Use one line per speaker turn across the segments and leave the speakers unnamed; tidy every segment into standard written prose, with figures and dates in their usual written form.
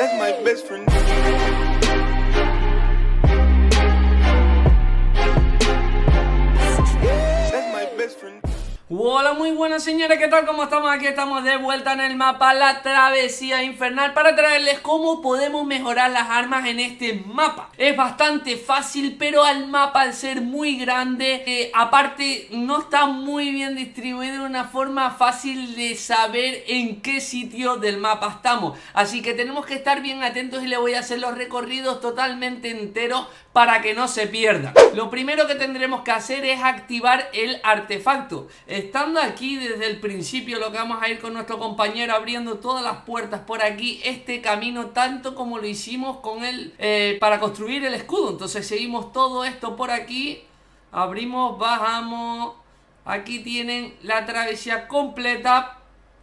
That's my best friend. That's my best friend.
Hola, muy buenas señores, ¿qué tal? ¿Cómo estamos? Aquí estamos de vuelta en el mapa La Travesía Infernal para traerles cómo podemos mejorar las armas en este mapa. Es bastante fácil, pero al mapa, al ser muy grande, aparte no está muy bien distribuido de una forma fácil de saber en qué sitio del mapa estamos. Así que tenemos que estar bien atentos y le voy a hacer los recorridos totalmente enteros para que no se pierdan. Lo primero que tendremos que hacer es activar el artefacto. Estando aquí desde el principio, lo que vamos a ir con nuestro compañero abriendo todas las puertas por aquí, este camino, tanto como lo hicimos con él para construir el escudo. Entonces seguimos todo esto por aquí, abrimos, bajamos, aquí tienen la travesía completa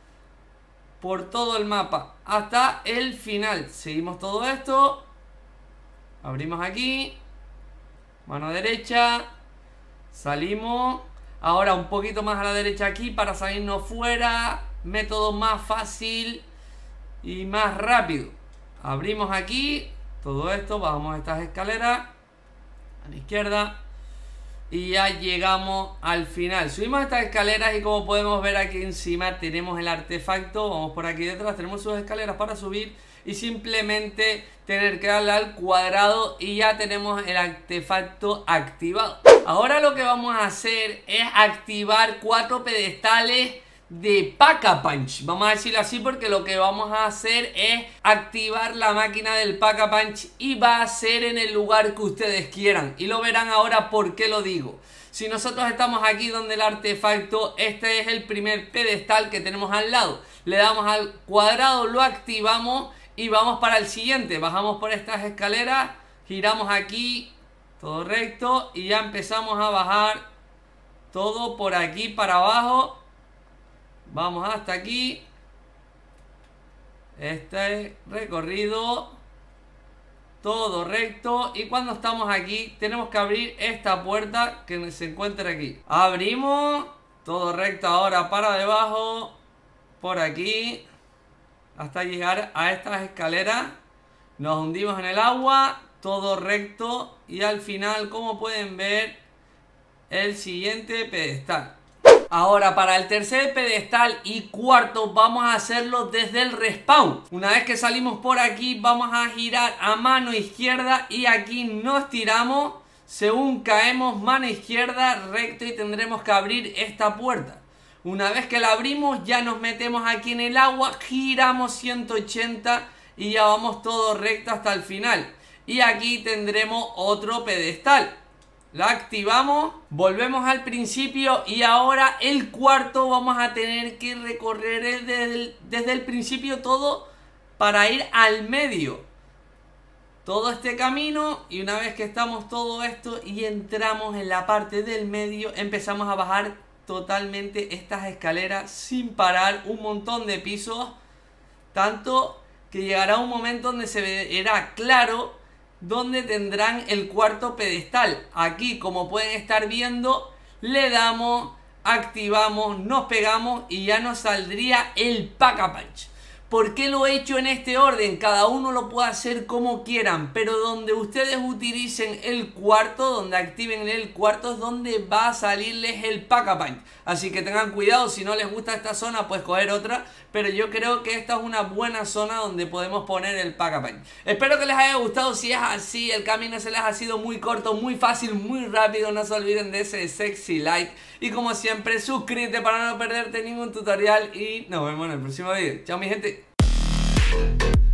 por todo el mapa hasta el final. Seguimos todo esto, abrimos aquí, mano derecha, salimos. Ahora un poquito más a la derecha aquí para salirnos fuera. Método más fácil y más rápido. Abrimos aquí todo esto, bajamos estas escaleras a la izquierda y ya llegamos al final. Subimos estas escaleras y como podemos ver aquí encima tenemos el artefacto. Vamos por aquí detrás, tenemos sus escaleras para subir y simplemente tener que darle al cuadrado y ya tenemos el artefacto activado. Ahora lo que vamos a hacer es activar 4 pedestales de Pack-a-Punch. Vamos a decirlo así porque lo que vamos a hacer es activar la máquina del Pack-a-Punch y va a ser en el lugar que ustedes quieran. Y lo verán ahora por qué lo digo. Si nosotros estamos aquí donde el artefacto, este es el primer pedestal que tenemos al lado. Le damos al cuadrado, lo activamos y vamos para el siguiente. Bajamos por estas escaleras, giramos aquí, todo recto y ya empezamos a bajar todo por aquí para abajo. Vamos hasta aquí. Este recorrido todo recto y cuando estamos aquí tenemos que abrir esta puerta que se encuentra aquí. Abrimos, todo recto ahora para debajo, por aquí hasta llegar a estas escaleras. Nos hundimos en el agua, todo recto y al final, como pueden ver, el siguiente pedestal. Ahora para el tercer pedestal y cuarto vamos a hacerlo desde el respawn. Una vez que salimos por aquí vamos a girar a mano izquierda y aquí nos tiramos. Según caemos, mano izquierda, recto y tendremos que abrir esta puerta. Una vez que la abrimos ya nos metemos aquí en el agua, giramos 180 y ya vamos todo recto hasta el final. Y aquí tendremos otro pedestal. La activamos, volvemos al principio y ahora el cuarto vamos a tener que recorrer desde el principio todo para ir al medio. Todo este camino y una vez que estamos todo esto y entramos en la parte del medio, empezamos a bajar totalmente estas escaleras sin parar, un montón de pisos, tanto que llegará un momento donde se verá claro donde tendrán el cuarto pedestal. Aquí, como pueden estar viendo, le damos, activamos, nos pegamos y ya nos saldría el Pack-a-Punch. ¿Por qué lo he hecho en este orden? Cada uno lo puede hacer como quieran, pero donde ustedes utilicen el cuarto, donde activen el cuarto, es donde va a salirles el Pack-a-Punch. Así que tengan cuidado, si no les gusta esta zona, pues coger otra, pero yo creo que esta es una buena zona donde podemos poner el Pack-a-Punch. Espero que les haya gustado. Si es así, el camino se les ha sido muy corto, muy fácil, muy rápido, no se olviden de ese sexy like. Y como siempre, suscríbete para no perderte ningún tutorial y nos vemos en el próximo video. Chao mi gente.